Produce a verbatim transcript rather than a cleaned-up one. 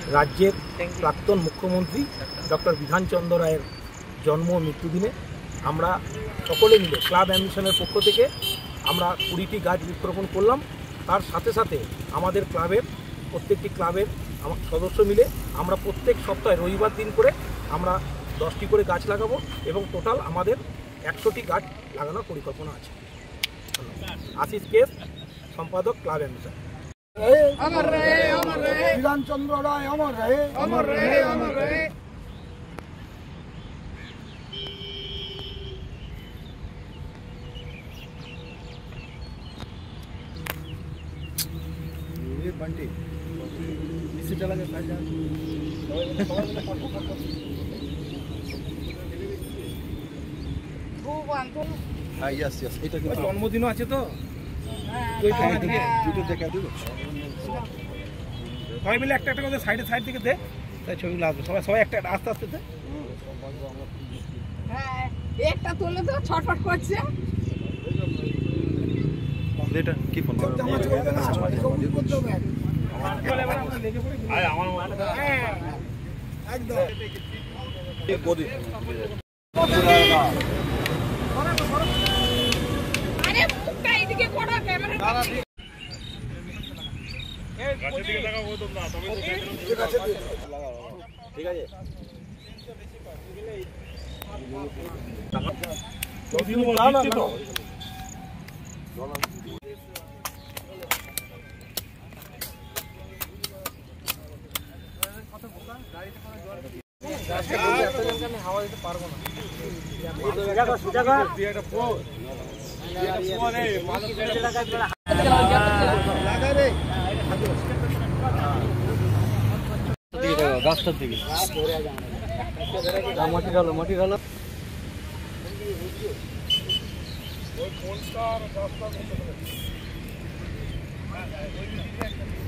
রাজ্যের প্রাক্তন মুখ্যমন্ত্রী ডক্টর বিধানচন্দ্র রায়ের জন্ম ও মৃত্যুদিনে আমরা সকলে মিলে ক্লাব অ্যাম্বিশনের পক্ষ থেকে আমরা কুড়িটি গাছ বৃক্ষরোপণ করলাম। তার সাথে সাথে আমাদের ক্লাবের প্রত্যেকটি ক্লাবের সদস্য মিলে আমরা প্রত্যেক সপ্তাহে রবিবার দিন করে আমরা দশটি করে গাছ লাগাবো এবং টোটাল আমাদের একশোটি গাছ লাগানোর পরিকল্পনা আছে। আশিস কেস, সম্পাদক, ক্লাব অ্যাম্বিশন। अमर रहे अमर रहे विधानचंद्र राय अमर रहे अमर रहे अमर रहे। ये बंटी इसी चला के साइड वो बांधो। हां यस यस এটা কি জন্মদিনও আছে তো দুটো দেখা দিব সবাই মিলে একটা একটা করে সাইডে সাইড থেকে দে, তাই ছবিগুলো আসবে। সবাই সবাই একটা আস্তে আস্তে দে। হ্যাঁ একটা তুলে তো ছটফট করছে। এটা কি ফোন আয় আমার একদম এই গদি আরে মুখটা এদিকে করো ক্যামেরা। গাছের দিকে লাগাবো তোমরা, তবে তো ঠিক আছে লাগাও ঠিক আছে না না না হাওয়া দিতে পারবো না। রাস্তার দিকে মাটি ঢালো মাটি ঢালো ওই কোনটা রাস্তা